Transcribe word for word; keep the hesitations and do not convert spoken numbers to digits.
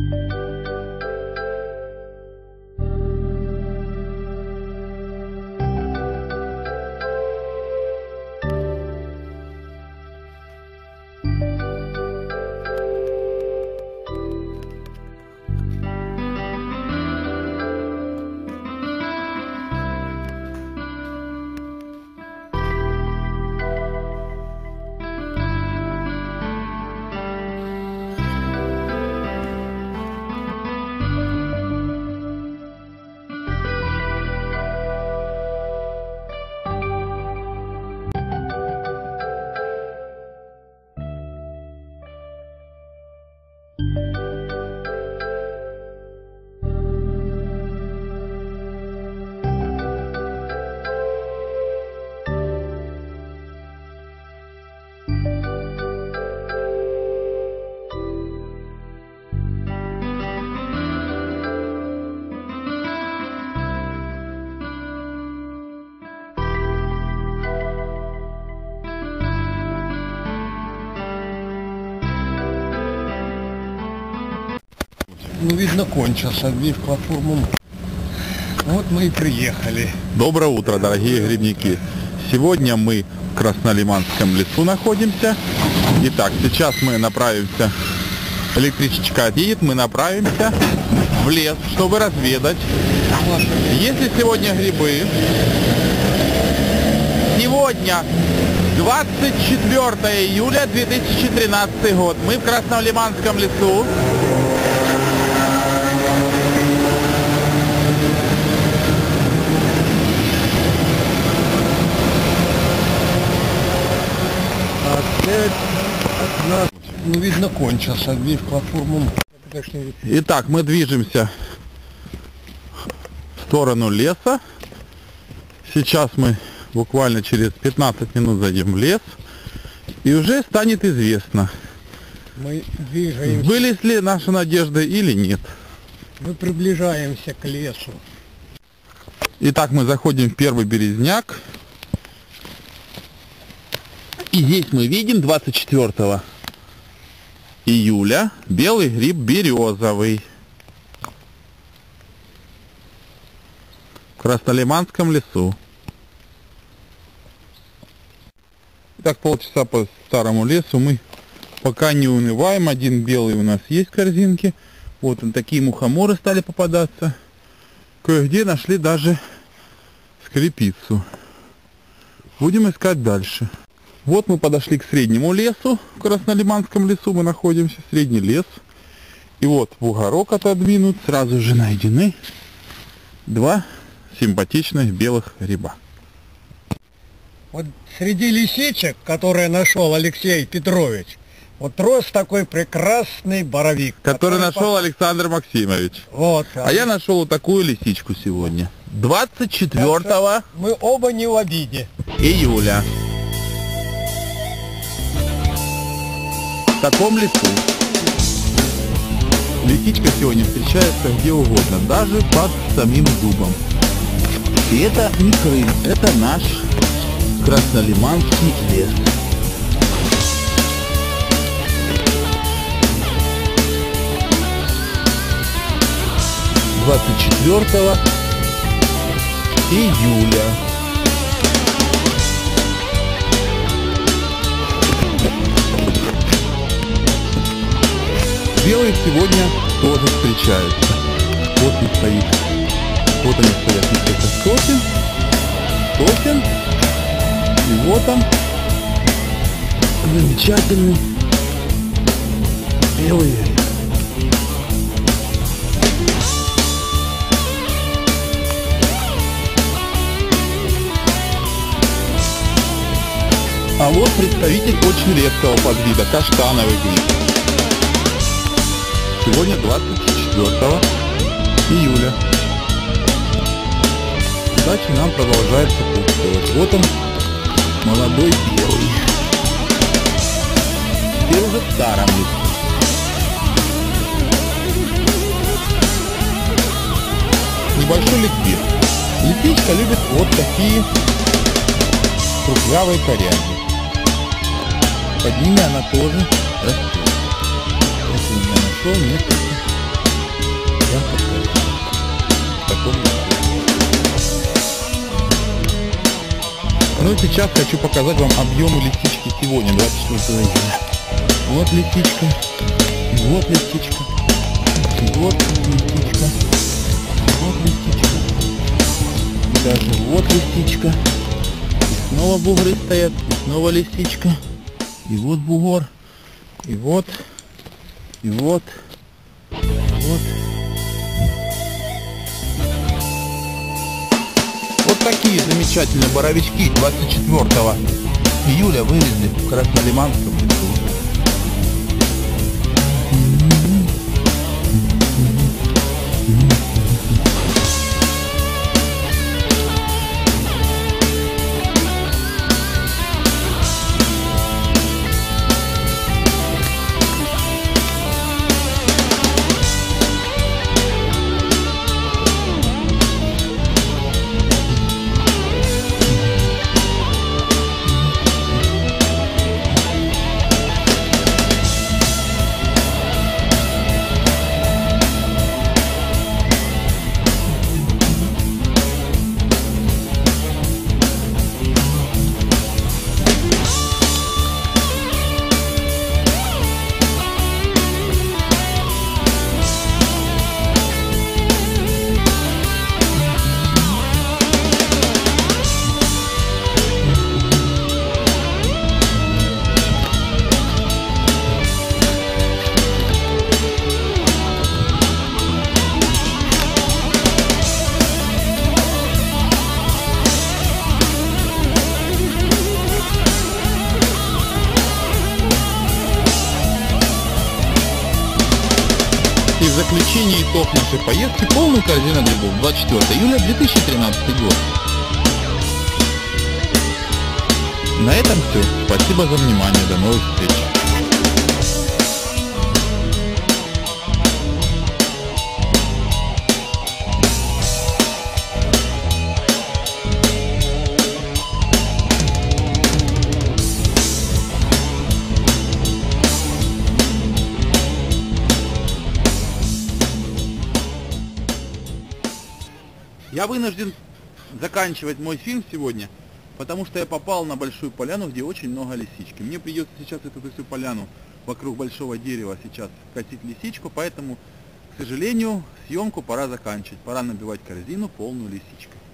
Ну, видно, кончился, дверь в платформу. Вот мы и приехали. Доброе утро, дорогие грибники. Сегодня мы в Краснолиманском лесу находимся. Итак, сейчас мы направимся, электричечка отъедет, мы направимся в лес, чтобы разведать, есть ли сегодня грибы. Сегодня двадцать четвёртое июля две тысячи тринадцатый год. Мы в Краснолиманском лесу. Ну, видно, кончился, дверь в платформу. Итак, мы движемся в сторону леса. Сейчас мы буквально через пятнадцать минут зайдем в лес. И уже станет известно, мы двигаемся, сбылись ли наши надежды или нет. Мы приближаемся к лесу. Итак, мы заходим в первый березняк. И здесь мы видим двадцать четвёртого июля белый гриб березовый. В Краснолиманском лесу. Итак, полчаса по старому лесу мы пока не унываем. Один белый у нас есть в корзинке. Вот он, такие мухоморы стали попадаться. Кое-где нашли даже скрипицу. Будем искать дальше. Вот мы подошли к среднему лесу, в Краснолиманском лесу мы находимся, средний лес. И вот в бугорок отодвинут, сразу же найдены два симпатичных белых гриба. Вот среди лисичек, которые нашел Алексей Петрович, вот рос такой прекрасный боровик. Который, который нашел по... Александр Максимович. Вот. А я нашел вот такую лисичку сегодня. двадцать четвёртого Мы оба не в обиде. Июля. В таком лесу. Лисичка сегодня встречается где угодно, даже под самим дубом. И это не Крым, это наш Краснолиманский лес. двадцать четвёртого июля. Белые сегодня тоже встречаются. Вот он стоит. Вот они стоят несколько сотен. Сотен. И вот он. Замечательный белый гриб. А вот представитель очень редкого подвида, каштановый гриб. Сегодня двадцать четвёртого июля. Удача нам продолжает сопутствовать. Вот он, молодой белый. Теперь уже в старом лесу. Небольшой ликбез. Лисичка любит вот такие круглявые коряги. Под ними она тоже растет. Вот я нашел несколько Я покажу. В таком виде. Ну и сейчас хочу показать вам объемы лисички сегодня, двадцать четвёртого июня. Вот лисичка, и вот лисичка, и вот лисичка, и вот лисичка, и даже вот лисичка. И снова бугры стоят, и снова лисичка, и вот бугор, и вот, и вот, и вот. Вот такие замечательные боровички двадцать четвёртого июля вывезли в Краснолиманском лесу. И в заключение итог нашей поездки полную корзину грибов. двадцать четвёртого июля две тысячи тринадцатый год. На этом все. Спасибо за внимание. До новых встреч. Я вынужден заканчивать мой фильм сегодня, потому что я попал на большую поляну, где очень много лисички. Мне придется сейчас эту всю поляну вокруг большого дерева сейчас косить лисичку, поэтому, к сожалению, съемку пора заканчивать. Пора набивать корзину полную лисичкой.